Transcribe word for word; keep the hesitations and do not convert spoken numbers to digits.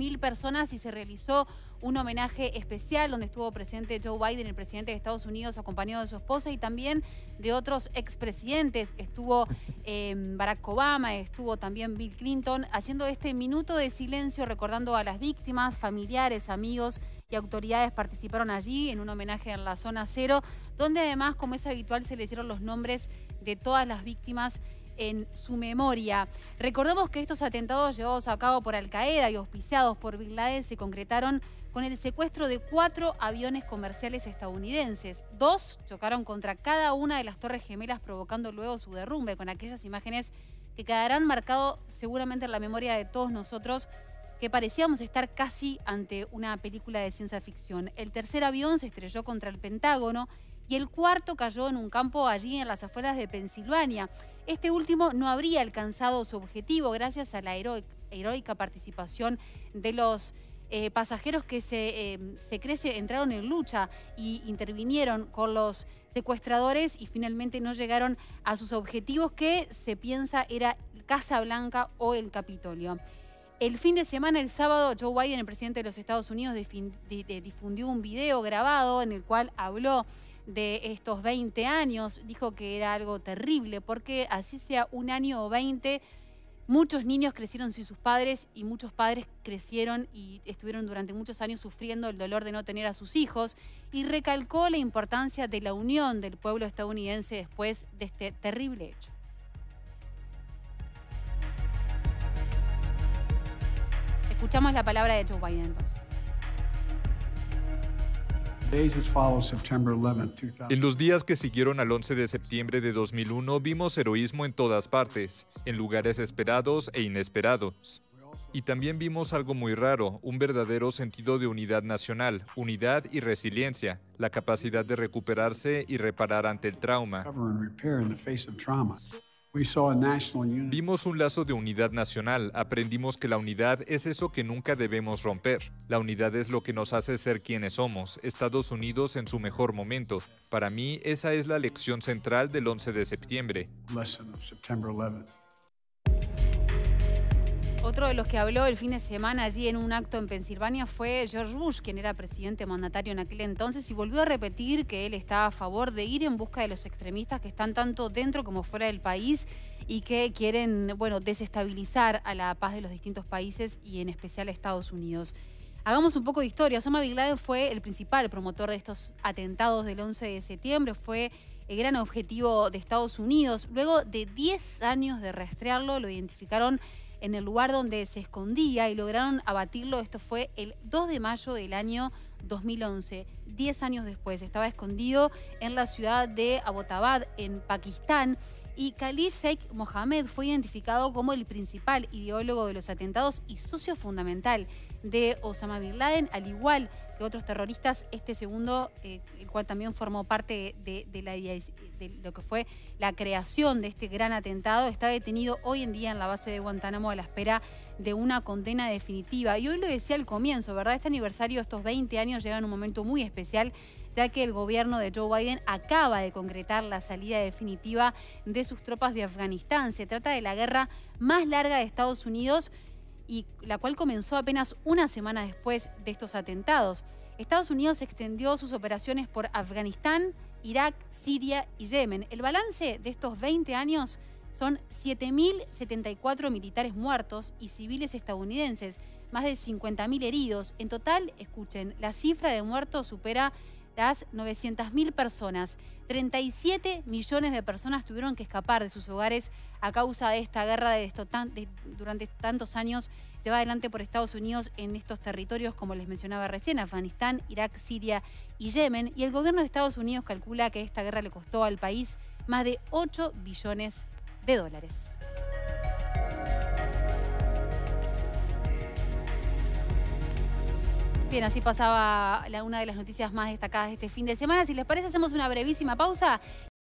mil personas y se realizó un homenaje especial donde estuvo presente Joe Biden, el presidente de Estados Unidos, acompañado de su esposa y también de otros expresidentes. Estuvo eh, Barack Obama, estuvo también Bill Clinton, haciendo este minuto de silencio recordando a las víctimas, familiares, amigos y autoridades participaron allí en un homenaje en la zona cero, donde además, como es habitual, se le hicieron los nombres de todas las víctimas en su memoria. Recordemos que estos atentados llevados a cabo por Al Qaeda y auspiciados por Bin Laden se concretaron con el secuestro de cuatro aviones comerciales estadounidenses. Dos chocaron contra cada una de las torres gemelas, provocando luego su derrumbe, con aquellas imágenes que quedarán marcadas seguramente en la memoria de todos nosotros, que parecíamos estar casi ante una película de ciencia ficción. El tercer avión se estrelló contra el Pentágono y el cuarto cayó en un campo allí en las afueras de Pensilvania. Este último no habría alcanzado su objetivo gracias a la heroica participación de los eh, pasajeros que se, eh, se crece, entraron en lucha y intervinieron con los secuestradores y finalmente no llegaron a sus objetivos, que se piensa era Casa Blanca o el Capitolio. El fin de semana, el sábado, Joe Biden, el presidente de los Estados Unidos, difundió un video grabado en el cual habló de estos veinte años. Dijo que era algo terrible porque así sea un año o veinte, muchos niños crecieron sin sus padres y muchos padres crecieron y estuvieron durante muchos años sufriendo el dolor de no tener a sus hijos, y recalcó la importancia de la unión del pueblo estadounidense después de este terrible hecho. Escuchamos la palabra de Joe Biden entonces. En los días que siguieron al once de septiembre de dos mil uno vimos heroísmo en todas partes, en lugares esperados e inesperados. Y también vimos algo muy raro, un verdadero sentido de unidad nacional, unidad y resiliencia, la capacidad de recuperarse y reparar ante el trauma. Vimos un lazo de unidad nacional, aprendimos que la unidad es eso que nunca debemos romper. La unidad es lo que nos hace ser quienes somos, Estados Unidos en su mejor momento. Para mí, esa es la lección central del once de septiembre. Otro de los que habló el fin de semana allí en un acto en Pensilvania fue George Bush, quien era presidente mandatario en aquel entonces, y volvió a repetir que él está a favor de ir en busca de los extremistas que están tanto dentro como fuera del país y que quieren, bueno, desestabilizar a la paz de los distintos países y en especial a Estados Unidos. Hagamos un poco de historia. Osama Bin Laden fue el principal promotor de estos atentados del once de septiembre, fue el gran objetivo de Estados Unidos. Luego de diez años de rastrearlo, lo identificaron en el lugar donde se escondía y lograron abatirlo. Esto fue el dos de mayo del año dos mil once. Diez años después, estaba escondido en la ciudad de Abbottabad, en Pakistán. Y Khalid Sheikh Mohammed fue identificado como el principal ideólogo de los atentados y socio fundamental de Osama Bin Laden, al igual que otros terroristas. Este segundo, eh, el cual también formó parte de, de, la, de lo que fue la creación de este gran atentado, está detenido hoy en día en la base de Guantánamo a la espera de una condena definitiva. Y hoy lo decía al comienzo, ¿verdad? Este aniversario, estos veinte años, llega en un momento muy especial, ya que el gobierno de Joe Biden acaba de concretar la salida definitiva de sus tropas de Afganistán. Se trata de la guerra más larga de Estados Unidos y la cual comenzó apenas una semana después de estos atentados. Estados Unidos extendió sus operaciones por Afganistán, Irak, Siria y Yemen. El balance de estos veinte años son siete mil setenta y cuatro militares muertos y civiles estadounidenses, más de cincuenta mil heridos. En total, escuchen, la cifra de muertos supera las novecientas mil personas. treinta y siete millones de personas tuvieron que escapar de sus hogares a causa de esta guerra de esto, tan, de, durante tantos años llevada adelante por Estados Unidos en estos territorios, como les mencionaba recién, Afganistán, Irak, Siria y Yemen. Y el gobierno de Estados Unidos calcula que esta guerra le costó al país más de ocho billones de dólares. Bien, así pasaba la, una de las noticias más destacadas de este fin de semana. Si les parece, hacemos una brevísima pausa